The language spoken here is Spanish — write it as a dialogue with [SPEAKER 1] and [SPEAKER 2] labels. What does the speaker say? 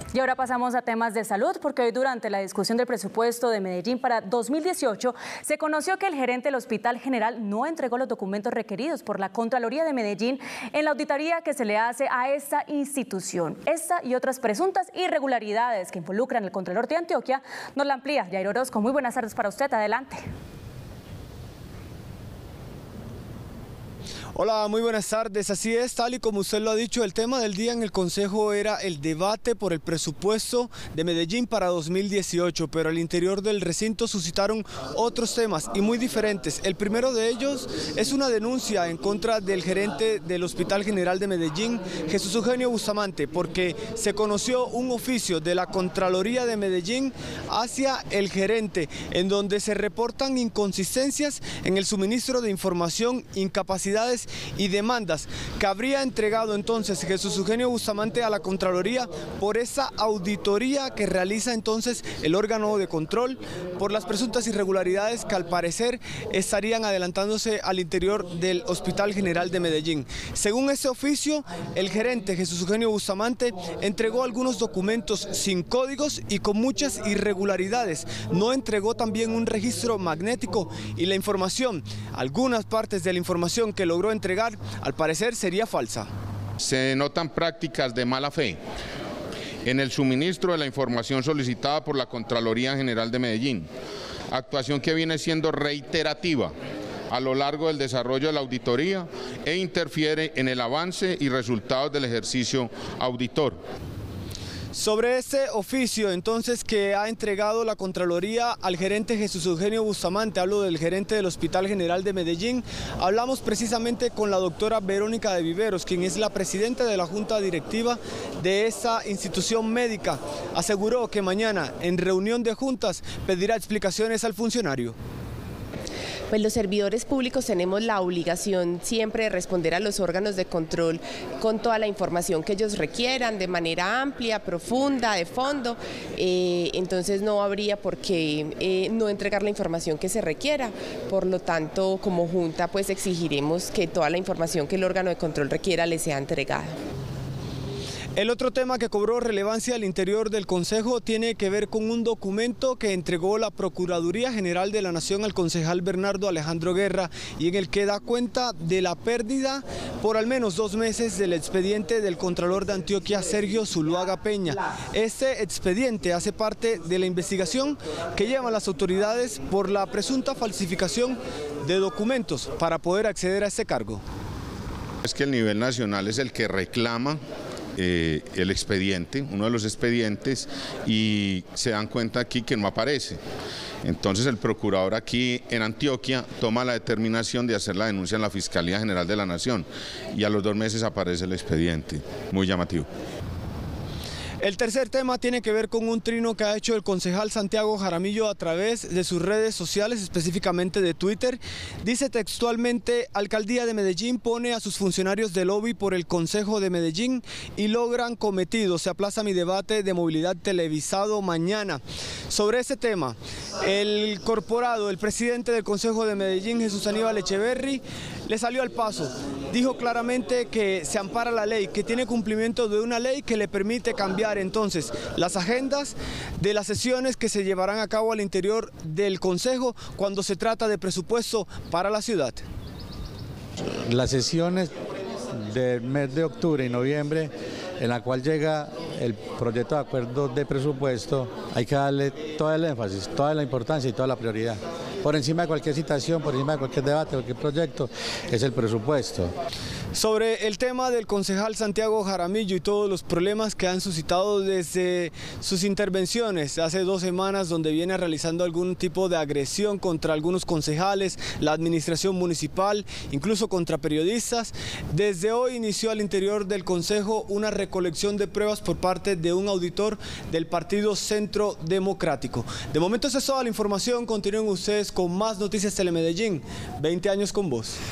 [SPEAKER 1] Y ahora pasamos a temas de salud, porque hoy durante la discusión del presupuesto de Medellín para 2018 se conoció que el gerente del Hospital General no entregó los documentos requeridos por la Contraloría de Medellín en la auditoría que se le hace a esta institución. Esta y otras presuntas irregularidades que involucran al Contralor de Antioquia nos la amplía Yair Orozco. Muy buenas tardes para usted, adelante.
[SPEAKER 2] Hola, muy buenas tardes. Así es, tal y como usted lo ha dicho, el tema del día en el Consejo era el debate por el presupuesto de Medellín para 2018, pero al interior del recinto suscitaron otros temas y muy diferentes. El primero de ellos es una denuncia en contra del gerente del Hospital General de Medellín, Jesús Eugenio Bustamante, porque se conoció un oficio de la Contraloría de Medellín hacia el gerente, en donde se reportan inconsistencias en el suministro de información, incapacidades y demandas que habría entregado entonces Jesús Eugenio Bustamante a la Contraloría por esa auditoría que realiza entonces el órgano de control por las presuntas irregularidades que al parecer estarían adelantándose al interior del Hospital General de Medellín. Según ese oficio, el gerente Jesús Eugenio Bustamante entregó algunos documentos sin códigos y con muchas irregularidades. No entregó también un registro magnético y la información, algunas partes de la información que logró entregar, al parecer sería falsa.
[SPEAKER 3] Se notan prácticas de mala fe en el suministro de la información solicitada por la Contraloría General de Medellín, actuación que viene siendo reiterativa a lo largo del desarrollo de la auditoría e interfiere en el avance y resultados del ejercicio auditor.
[SPEAKER 2] Sobre este oficio entonces que ha entregado la Contraloría al gerente Jesús Eugenio Bustamante, hablo del gerente del Hospital General de Medellín, hablamos precisamente con la doctora Verónica de Viveros, quien es la presidenta de la Junta Directiva de esta institución médica. Aseguró que mañana en reunión de juntas pedirá explicaciones al funcionario.
[SPEAKER 4] Pues los servidores públicos tenemos la obligación siempre de responder a los órganos de control con toda la información que ellos requieran, de manera amplia, profunda, de fondo, entonces no habría por qué no entregar la información que se requiera. Por lo tanto, como Junta, pues exigiremos que toda la información que el órgano de control requiera le sea entregada.
[SPEAKER 2] El otro tema que cobró relevancia al interior del Consejo tiene que ver con un documento que entregó la Procuraduría General de la Nación al concejal Bernardo Alejandro Guerra y en el que da cuenta de la pérdida por al menos 2 meses del expediente del Contralor de Antioquia, Sergio Zuluaga Peña. Este expediente hace parte de la investigación que llevan las autoridades por la presunta falsificación de documentos para poder acceder a este cargo.
[SPEAKER 3] Es que el nivel nacional es el que reclama el expediente, uno de los expedientes, y se dan cuenta aquí que no aparece. Entonces el procurador aquí en Antioquia toma la determinación de hacer la denuncia en la Fiscalía General de la Nación y a los 2 meses aparece el expediente. Muy llamativo.
[SPEAKER 2] El tercer tema tiene que ver con un trino que ha hecho el concejal Santiago Jaramillo a través de sus redes sociales, específicamente de Twitter. Dice textualmente: Alcaldía de Medellín pone a sus funcionarios de lobby por el Consejo de Medellín y logran cometido. Se aplaza mi debate de movilidad televisado mañana. Sobre ese tema, el corporado, el presidente del Consejo de Medellín, Jesús Aníbal Echeverry, le salió al paso. Dijo claramente que se ampara la ley, que tiene cumplimiento de una ley que le permite cambiar entonces las agendas de las sesiones que se llevarán a cabo al interior del Consejo cuando se trata de presupuesto para la ciudad.
[SPEAKER 5] Las sesiones del mes de octubre y noviembre, en la cual llega el proyecto de acuerdo de presupuesto, hay que darle todo el énfasis, toda la importancia y toda la prioridad. Por encima de cualquier citación, por encima de cualquier debate, cualquier proyecto, es el presupuesto.
[SPEAKER 2] Sobre el tema del concejal Santiago Jaramillo y todos los problemas que han suscitado desde sus intervenciones hace 2 semanas, donde viene realizando algún tipo de agresión contra algunos concejales, la administración municipal, incluso contra periodistas, desde hoy inició al interior del Consejo una recolección de pruebas por parte de un auditor del Partido Centro Democrático. De momento esa es toda la información, continúen ustedes con más Noticias Telemedellín, 20 años con vos.